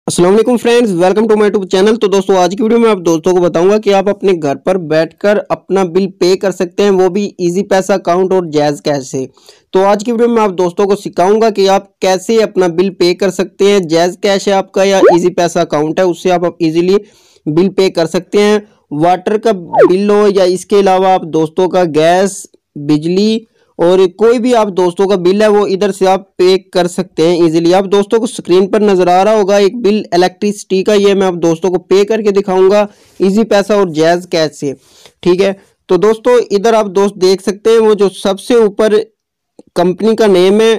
अस्सलाम वालेकुम friends, welcome to my YouTube channel. तो दोस्तों आज की वीडियो में आप दोस्तों को बताऊंगा कि आप अपने घर पर बैठकर अपना बिल पे कर सकते हैं, वो भी इजी पैसा अकाउंट और जैज़ कैश से। तो आज की वीडियो में आप दोस्तों को सिखाऊंगा कि आप कैसे अपना बिल पे कर सकते हैं। जैज़ कैश है आपका या इजी पैसा अकाउंट है, उससे आप इजीली बिल पे कर सकते हैं। वाटर का बिल हो या इसके अलावा आप दोस्तों का गैस, बिजली और कोई भी आप दोस्तों का बिल है वो इधर से आप पे कर सकते हैं इजीली। आप दोस्तों को स्क्रीन पर नजर आ रहा होगा एक बिल इलेक्ट्रिसिटी का, ये मैं आप दोस्तों को पे करके दिखाऊंगा इजी पैसा और जैज़ कैश से। ठीक है, तो दोस्तों इधर आप दोस्त देख सकते हैं वो जो सबसे ऊपर कंपनी का नेम है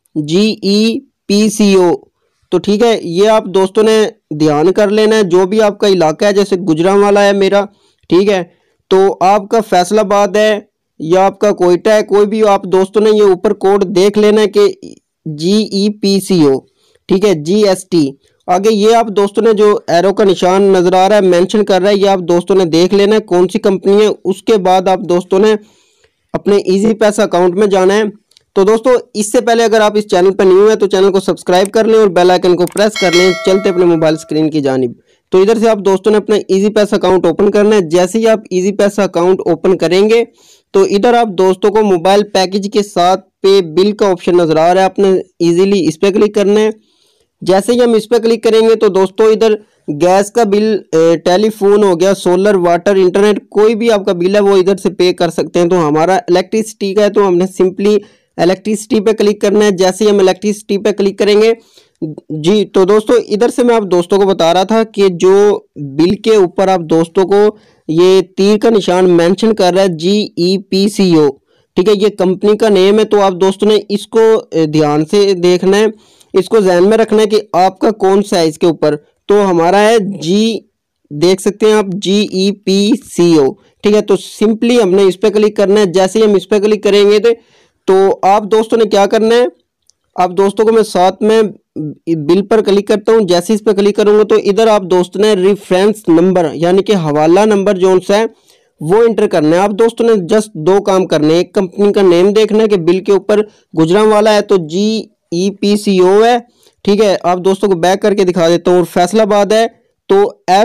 GEPCO। तो ठीक है, ये आप दोस्तों ने ध्यान कर लेना है। जो भी आपका इलाका है, जैसे गुजरांवाला है मेरा, ठीक है, तो आपका फैसलाबाद है या आपका कोयटा है, कोई भी आप दोस्तों ने ये ऊपर कोड देख लेना है कि GEPCO, ठीक है, GST। आगे ये आप दोस्तों ने जो एरो का निशान नजर आ रहा है मेंशन कर रहा है, ये आप दोस्तों ने देख लेना है कौन सी कंपनी है। उसके बाद आप दोस्तों ने अपने इजी पैसा अकाउंट में जाना है। तो दोस्तों इससे पहले अगर आप इस चैनल पर न्यू है तो चैनल को सब्सक्राइब कर लें और बेल आइकन को प्रेस कर लें। चलते अपने मोबाइल स्क्रीन की जानिब। तो इधर से आप दोस्तों ने अपना इजी पैसा अकाउंट ओपन करना है। जैसे ही आप इजी पैसा अकाउंट ओपन करेंगे तो इधर आप दोस्तों को मोबाइल पैकेज के साथ पे बिल का ऑप्शन नजर आ रहा है, आपने इजीली इस पर क्लिक करना है। जैसे ही हम इस पर क्लिक करेंगे तो दोस्तों इधर गैस का बिल, टेलीफोन हो गया, सोलर, वाटर, इंटरनेट, कोई भी आपका बिल है वो इधर से पे कर सकते हैं। तो हमारा इलेक्ट्रिसिटी का है तो हमने सिंपली इलेक्ट्रिसिटी पे क्लिक करना है। जैसे ही हम इलेक्ट्रिसिटी पे क्लिक करेंगे जी, तो दोस्तों इधर से मैं आप दोस्तों को बता रहा था कि जो बिल के ऊपर आप दोस्तों को ये तीर का निशान मेंशन कर रहा है GEPCO, ठीक है, ये कंपनी का नेम है। तो आप दोस्तों ने इसको ध्यान से देखना है, इसको ध्यान में रखना है कि आपका कौन सा है इसके ऊपर। तो हमारा है देख सकते हैं आप GEPCO, ठीक है। तो सिंपली हमने इस पर क्लिक करना है। जैसे ही हम इस पर क्लिक करेंगे तो आप दोस्तों ने क्या करना है, आप दोस्तों को मैं साथ में बिल पर क्लिक करता हूं। जैसे इस पर क्लिक करूंगा तो इधर आप दोस्तों ने रेफरेंस नंबर यानी कि हवाला नंबर जो सा है वो इंटर करना है। आप दोस्तों ने जस्ट दो काम करने हैं, एक कंपनी का नेम देखना है कि बिल के ऊपर गुजरांवाला है तो GEPCO है, ठीक है। आप दोस्तों को बैक करके दिखा देता हूँ। और फैसलाबाद है तो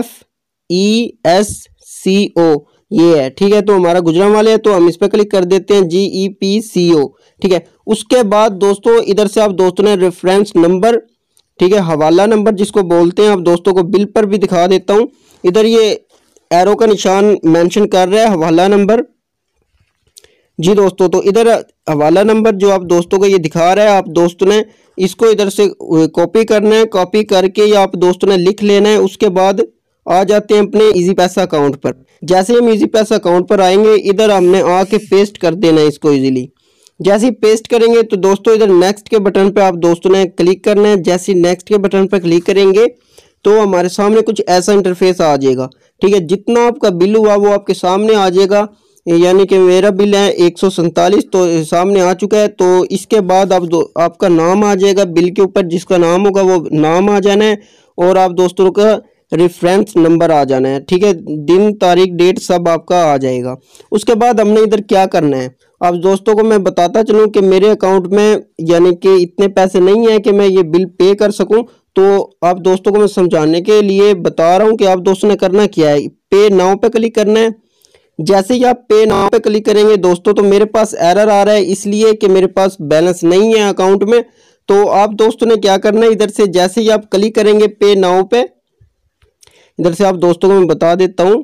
FESCO ये है, ठीक है। तो हमारा गुजरांवाला है तो हम इस पर क्लिक कर देते हैं GEPCO, ठीक है। उसके बाद दोस्तों इधर से आप दोस्तों ने रेफरेंस नंबर, ठीक है, हवाला नंबर जिसको बोलते हैं, आप दोस्तों को बिल पर भी दिखा देता हूं। इधर ये एरो का निशान मेंशन कर रहा है हवाला नंबर जी दोस्तों। तो इधर हवाला नंबर जो आप दोस्तों को ये दिखा रहा है, आप दोस्तों ने इसको इधर से कॉपी करना है। कॉपी करके ये आप दोस्तों ने लिख लेना है। उसके बाद आ जाते हैं अपने इजी पैसा अकाउंट पर। जैसे हम इजी पैसा अकाउंट पर आएंगे इधर हमने आके पेस्ट कर देना है इसको इजीली। जैसे ही पेस्ट करेंगे तो दोस्तों इधर नेक्स्ट के बटन पे आप दोस्तों ने क्लिक करना है। जैसे नेक्स्ट के बटन पर क्लिक करेंगे तो हमारे सामने कुछ ऐसा इंटरफेस आ जाएगा, ठीक है। जितना आपका बिल हुआ वो आपके सामने आ जाएगा, यानी कि मेरा बिल है 147 तो सामने आ चुका है। तो इसके बाद आपका नाम आ जाएगा बिल के ऊपर, जिसका नाम होगा वो नाम आ जाना है और आप दोस्तों का रेफरेंस नंबर आ जाना है, ठीक है। दिन, तारीख, डेट सब आपका आ जाएगा। उसके बाद हमने इधर क्या करना है, आप दोस्तों को मैं बताता चलूं कि मेरे अकाउंट में यानी कि इतने पैसे नहीं है कि मैं ये बिल पे कर सकूं। तो आप दोस्तों को मैं समझाने के लिए बता रहा हूं कि आप दोस्तों ने करना क्या है, पे नाउ पे क्लिक करना है। जैसे ही आप पे नाउ पे क्लिक करेंगे दोस्तों तो मेरे पास एरर आ रहा है इसलिए कि मेरे पास बैलेंस नहीं है अकाउंट में। तो आप दोस्तों ने क्या करना है, इधर से जैसे ही आप क्लिक करेंगे पे नाउ पे, इधर से आप दोस्तों को मैं बता देता हूं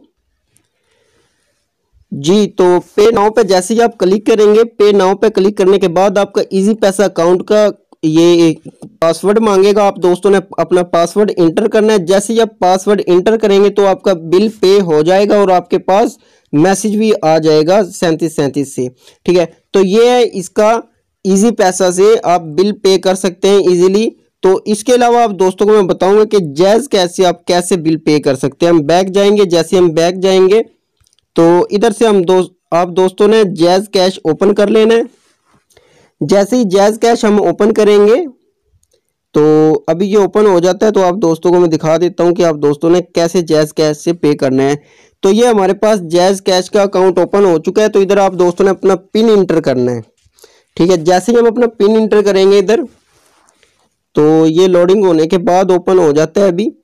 जी। तो पे नाउ पे जैसे ही आप क्लिक करेंगे, पे नाउ पे क्लिक करने के बाद आपका इजी पैसा अकाउंट का ये पासवर्ड मांगेगा। आप दोस्तों ने अपना पासवर्ड इंटर करना है। जैसे ही आप पासवर्ड इंटर करेंगे तो आपका बिल पे हो जाएगा और आपके पास मैसेज भी आ जाएगा 3737 से, ठीक है। तो ये है इसका इजी पैसा से आप बिल पे कर सकते हैं इजीली। तो इसके अलावा आप दोस्तों को मैं बताऊंगा कि जैज़ कैश से आप कैसे बिल पे कर सकते हैं। हम बैक जाएंगे। जैसे हम बैक जाएंगे तो इधर से आप दोस्तों ने जैज़ कैश ओपन कर लेना है। जैसे ही जैज़ कैश हम ओपन करेंगे तो अभी ये ओपन हो जाता है तो आप दोस्तों को मैं दिखा देता हूं कि आप दोस्तों ने कैसे जैज़ कैश से पे करना है। तो ये हमारे पास जैज़ कैश का अकाउंट ओपन हो चुका है। तो इधर आप दोस्तों ने अपना पिन इंटर करना है, ठीक है। जैसे ही हम अपना पिन इंटर करेंगे इधर तो ये लोडिंग होने के बाद ओपन हो जाता है अभी।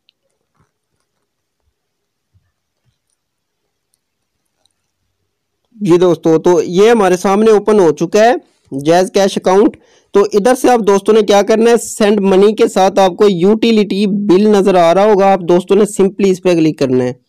जी दोस्तों, तो ये हमारे सामने ओपन हो चुका है जैज़ कैश अकाउंट। तो इधर से आप दोस्तों ने क्या करना है, सेंड मनी के साथ आपको यूटिलिटी बिल नजर आ रहा होगा, आप दोस्तों ने सिंपली इस पर क्लिक करना है।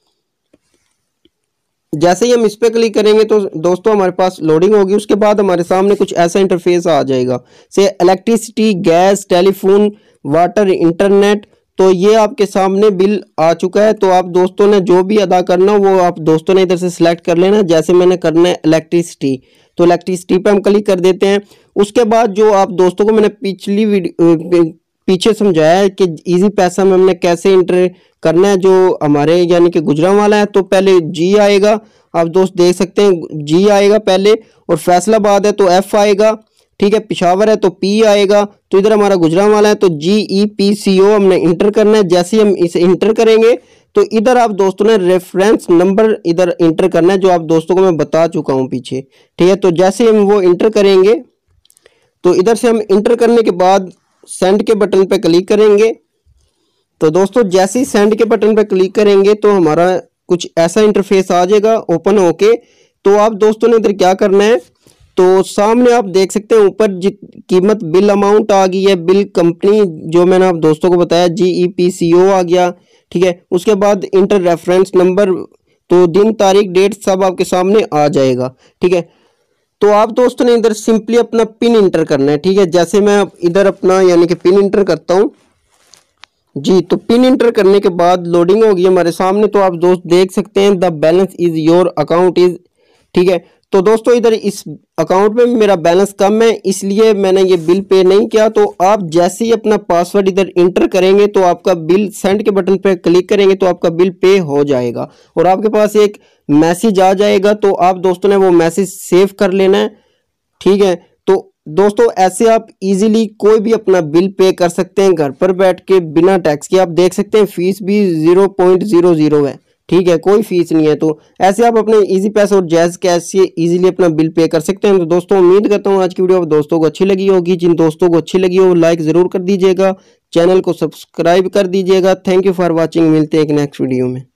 जैसे ही हम इस पर क्लिक करेंगे तो दोस्तों हमारे पास लोडिंग होगी। उसके बाद हमारे सामने कुछ ऐसा इंटरफेस आ जाएगा, से electricity, gas, telephone, water, internet. तो ये आपके सामने बिल आ चुका है। तो आप दोस्तों ने जो भी अदा करना वो आप दोस्तों ने इधर से सिलेक्ट कर लेना। जैसे मैंने करना है इलेक्ट्रिसिटी, तो इलेक्ट्रिसिटी पे हम क्लिक कर देते हैं। उसके बाद जो आप दोस्तों को मैंने पिछली वीडियो पीछे समझाया है कि इजी पैसा में हमने कैसे इंटर करना है, जो हमारे यानी कि गुजरांवाला है। तो पहले जी आएगा, आप दोस्त देख सकते हैं जी आएगा पहले, और फैसलाबाद है तो एफ आएगा, ठीक है। पिशावर है तो पी आएगा। तो इधर हमारा गुजरांवाला है तो GEPCO हमने इंटर करना है। जैसे ही हम इसे इंटर करेंगे तो इधर आप दोस्तों ने रेफरेंस नंबर इधर इंटर करना है, जो आप दोस्तों को मैं बता चुका हूँ पीछे, ठीक है। तो जैसे हम वो इंटर करेंगे तो इधर से हम इंटर करने के बाद सेंड के बटन पे क्लिक करेंगे। तो दोस्तों जैसे ही सेंड के बटन पे क्लिक करेंगे तो हमारा कुछ ऐसा इंटरफेस आ जाएगा ओपन होके। तो आप दोस्तों ने इधर क्या करना है, तो सामने आप देख सकते हैं ऊपर कीमत बिल अमाउंट आ गई है, बिल कंपनी जो मैंने आप दोस्तों को बताया GEPCO आ गया, ठीक है। उसके बाद इंटर रेफरेंस नंबर, तो दिन, तारीख, डेट सब आपके सामने आ जाएगा, ठीक है। तो आप दोस्तों ने इधर सिंपली अपना पिन इंटर करना है, ठीक है। जैसे मैं इधर अपना यानी कि पिन इंटर करता हूँ जी, तो पिन इंटर करने के बाद लोडिंग होगी हमारे सामने। तो आप दोस्त देख सकते हैं the balance is your account is, ठीक है। तो दोस्तों इधर इस अकाउंट में मेरा बैलेंस कम है, इसलिए मैंने ये बिल पे नहीं किया। तो आप जैसे ही अपना पासवर्ड इधर इंटर करेंगे तो आपका बिल, सेंड के बटन पे क्लिक करेंगे तो आपका बिल पे हो जाएगा और आपके पास एक मैसेज आ जाएगा। तो आप दोस्तों ने वो मैसेज सेव कर लेना है, ठीक है। तो दोस्तों ऐसे आप इजीली कोई भी अपना बिल पे कर सकते हैं घर पर बैठ के बिना टैक्स के। आप देख सकते हैं फीस भी 0.00 है, ठीक है, कोई फीस नहीं है। तो ऐसे आप अपने इजी पैसा और जैज़ कैश से इजीली अपना बिल पे कर सकते हैं। तो दोस्तों उम्मीद करता हूँ आज की वीडियो दोस्तों को अच्छी लगी होगी। जिन दोस्तों को अच्छी लगी हो लाइक ज़रूर कर दीजिएगा, चैनल को सब्सक्राइब कर दीजिएगा। थैंक यू फॉर वॉचिंग, मिलते हैं एक नेक्स्ट वीडियो में।